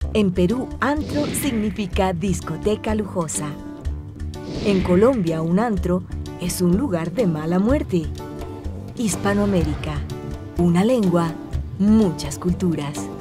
En Perú, antro significa discoteca lujosa. En Colombia, un antro es un lugar de mala muerte. Hispanoamérica, una lengua, muchas culturas.